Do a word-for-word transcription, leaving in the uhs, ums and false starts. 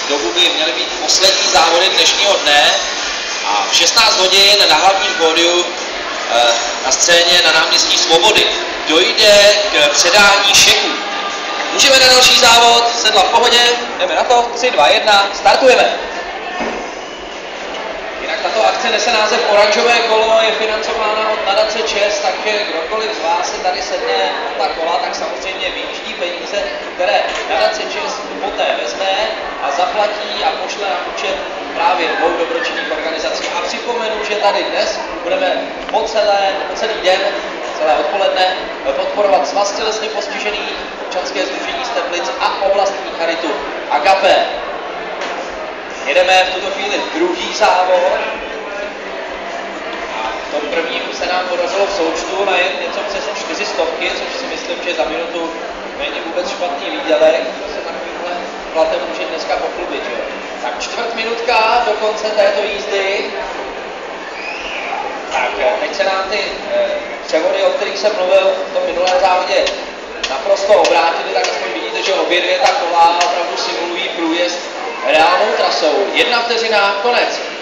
dobu by měly být poslední závody dnešního dne a v šestnáct hodin na hlavním pódiu na scéně na náměstí Svobody dojde k předání šeků. Můžeme na další závod, sedla v pohodě, jdeme na to, tři, dva, jedna, startujeme. Jinak tato akce nese název Oranžové kolo, je financována od nadace ČES, takže kdokoliv z vás se tady sedne na ta kola, tak samozřejmě vyjíždí peníze, které nadace ČES poté vezme a zaplatí a pošle na účet právě dvou dobročinných organizací. A připomenu, že tady dnes budeme po, celé, po celý den, celé odpoledne podporovat Svaz tělesně postižených, občanské sdružení z Teplic a oblastní charitu Agape. Jedeme v tuto chvíli druhý závod a v tom prvním se nám podařilo v součtu najet něco přes čtyři stovky, což si myslím, že za minutu není vůbec špatný výdělek, kdo se takovýmhle platem může dneska pochlubit. Jo? Tak čtvrt minutka do konce této jízdy. Tak teď se nám ty eh, převody, o kterých jsem mluvil v tom minulém závodě, naprosto obrátily, tak aspoň vidíte, že obě dvě ta kola opravdu simulují průjezd reálnou trasou. Jedna vteřina, konec.